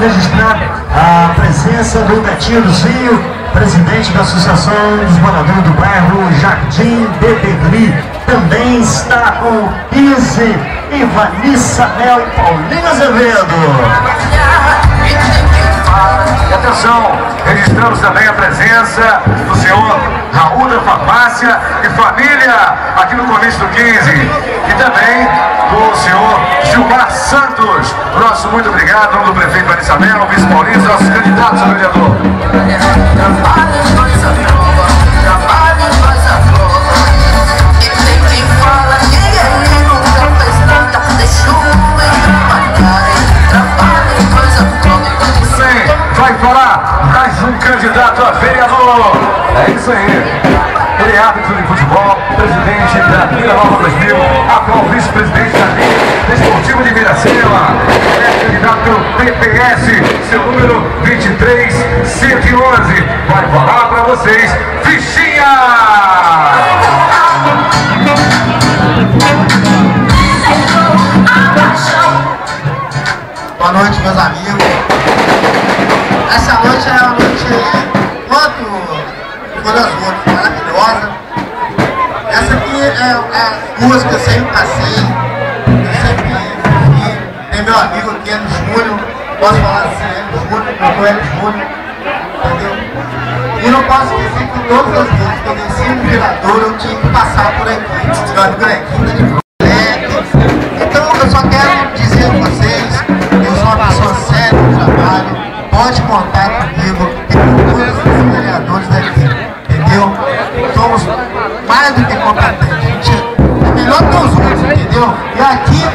registrar a presença do Betinho do Zinho, presidente da Associação dos Moradores do Bairro Jardim Bebegri. Também está com Izzy, Vanissa Mel e Paulinho Azevedo. E atenção, registramos também a presença do senhor Raul da Farmácia e família aqui no Comício do 15. E também do senhor Gilmar Santos. Nosso muito obrigado, nome do prefeito Vanissa Mel, vice Paulinho, nossos candidatos a vereador. Vai falar mais um candidato a vereador. É isso aí. Ele é árbitro de futebol, presidente da Vila Nova 2000, atual vice-presidente da Liga Desportiva de Miracema. É candidato pelo PPS, seu número 23111. Vai falar para vocês, Fichinha! Boa noite, meus amigos. Essa noite é uma noite maravilhosa. Essa aqui é a música que eu sempre passei, eu sempre vi. Tem meu amigo aqui, Hélio Júnior, posso falar assim, Hélio Júnior, doutor Hélio Júnior, entendeu? E não posso esquecer que todas as vezes que eu desci no Virador, eu tinha que passar por aqui. Meu amigo é quinta de moleque. Então eu só quero dizer a vocês, eu sou uma pessoa séria no trabalho. Pode contar comigo e com todos os vereadores daqui, entendeu? Somos mais do que competentes, a gente é melhor que os outros, entendeu? E aqui